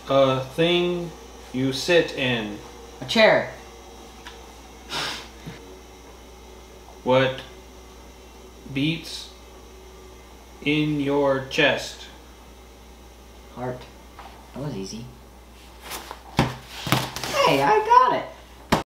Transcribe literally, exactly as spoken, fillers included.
A thing you sit in. A chair. What beats in your chest? Heart. That was easy. Hey, I got it.